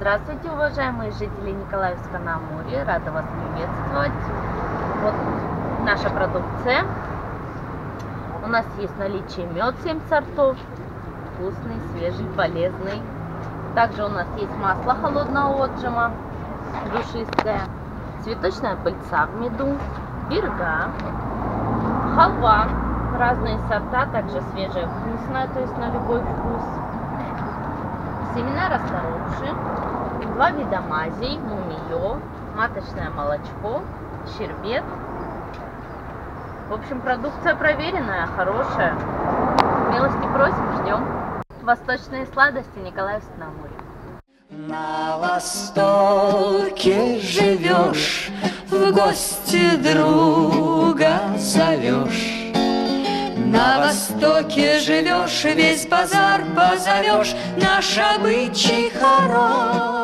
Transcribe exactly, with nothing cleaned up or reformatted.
Здравствуйте, уважаемые жители Николаевска на Амуре. Рада вас приветствовать. Вот наша продукция. У нас есть в наличии мед семь сортов. Вкусный, свежий, полезный. Также у нас есть масло холодного отжима, душистое. Цветочная пыльца в меду. Бирга. Халва. Разные сорта, также свежая, вкусная, то есть на любой вкус. Семена расторопши, два вида мазей, мумиё, маточное молочко, щербет. В общем, продукция проверенная, хорошая. Милости просим, ждем. Восточные сладости, Николаевск на Амуре. На востоке живешь, в гости друга зовешь. На востоке живешь, весь базар позовешь, наш обычай хорош.